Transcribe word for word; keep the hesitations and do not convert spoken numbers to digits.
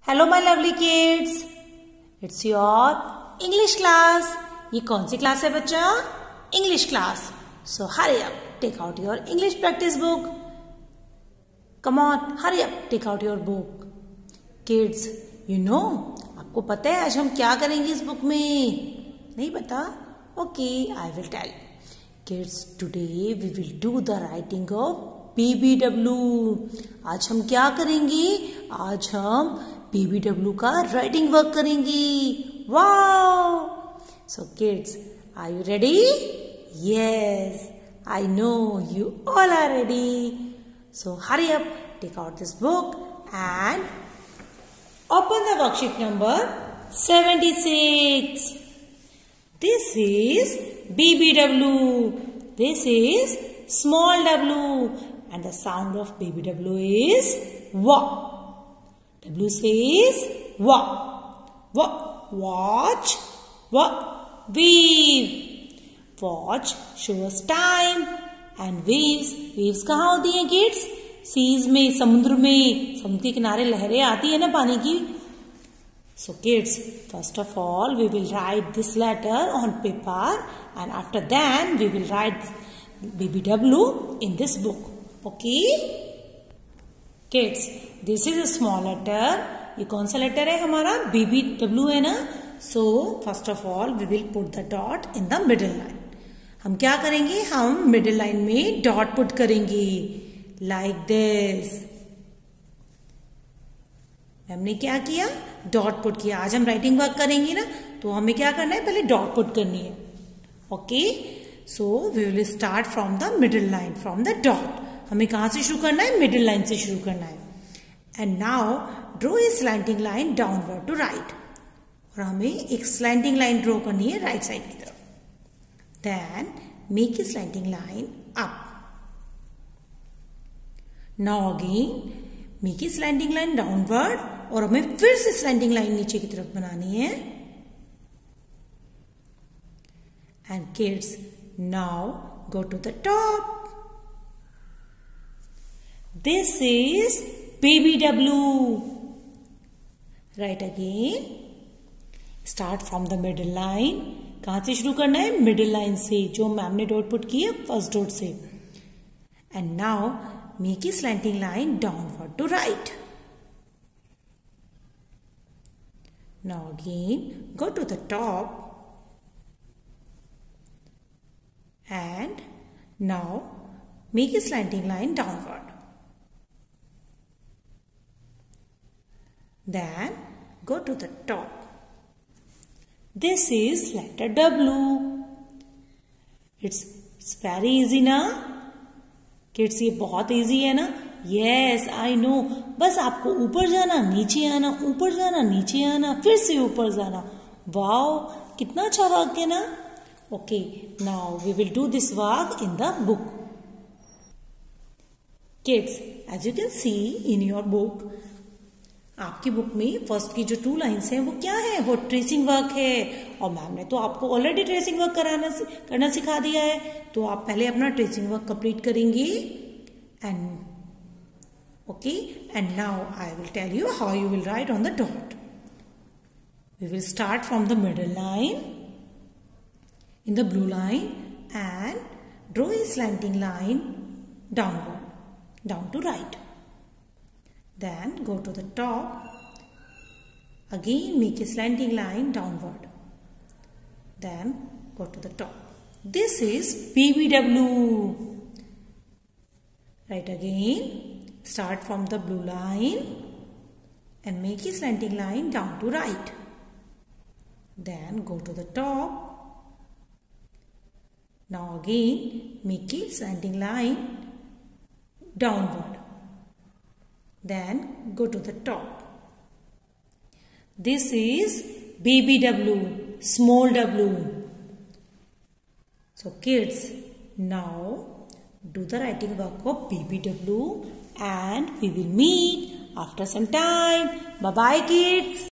Hello my lovely kids, it's your English class. ये कौन सी क्लास है बच्चा? English class. So hurry up, take out your English practice book. Come on, hurry up, take out your book. Kids, you know, आपको पता है आज हम क्या करेंगे इस बुक में? नहीं पता? Okay, I will tell you. Kids, today we will do the writing of P B W. आज हम क्या करेंगे? आज हम पी बी डब्ल्यू का राइटिंग वर्क करेंगे। Wow! So kids, are you ready? Yes, I know you all are ready. So hurry up, take out this book and open the worksheet number seventy-six. This is B B W. This is small w, and the sound of B B W is wa. W says wa. Wa. Watch. Wa. Weave. Watch shows time and waves. Waves कहाँ होती हैं kids? Seize में, समुद्र में, समुद्र के किनारे लहरें आती है ना पानी की। So kids, first of all we will write this letter on paper and after that we will write B B W in this book. Okay? Kids, this is a small letter. ये कौन सा letter है हमारा? B B W है ना? So first of all we will put the dot in the middle line. हम क्या करेंगे? हम middle line में dot put करेंगे like this. हमने क्या किया? डॉट पुट किया। आज हम राइटिंग वर्क करेंगे ना, तो हमें क्या करना है? पहले डॉट पुट करनी है। Okay, so we will start from the middle line, from the dot. हमें कहां से शुरू करना है? मिडिल लाइन से शुरू करना है। And now draw a slanting line downward to right. और हमें एक स्लैंटिंग लाइन ड्रॉ करनी है राइट साइड की तरफ। Then make a slanting line up. Now again make a slanting line downward, और हमें फिर से स्लैंटिंग लाइन नीचे की तरफ बनानी है। And kids, now go to the top. This is baby W. Write again, start from the middle line. कहां से शुरू करना है? मिडिल लाइन से, जो मैम ने डॉट पुट की है फर्स्ट डॉट से। And now make a slanting line downward to right. Now again go to the top and now make a slanting line downward. Then go to the top. This is letter W. It's, it's very easy now. Kids, ये बहुत easy है ना? Yes, I know. बस आपको ऊपर जाना, नीचे आना, ऊपर जाना, नीचे आना, फिर से ऊपर जाना। वाओ, कितना अच्छा वर्क है ना? Okay, now we will do this work in the book. Kids, as you can see in your book, आपकी बुक में फर्स्ट की जो टू लाइन्स हैं वो क्या है? वो ट्रेसिंग वर्क है। और मैम ने तो आपको ऑलरेडी ट्रेसिंग वर्क कराना करना सिखा दिया है, तो आप पहले अपना ट्रेसिंग वर्क कंप्लीट करेंगे। And okay, and now I will tell you how you will write on the dot. We will start from the middle line in the blue line and draw a slanting line downward, down to right. Then go to the top. Again make a slanting line downward. Then go to the top. This is B B W. Right again. Start from the blue line and make a slanting line down to right. Then go to the top. Now again make a slanting line downward. Then go to the top. This is B B W, small w. So kids, now do the writing work of B B W and we will meet after some time. Bye bye kids.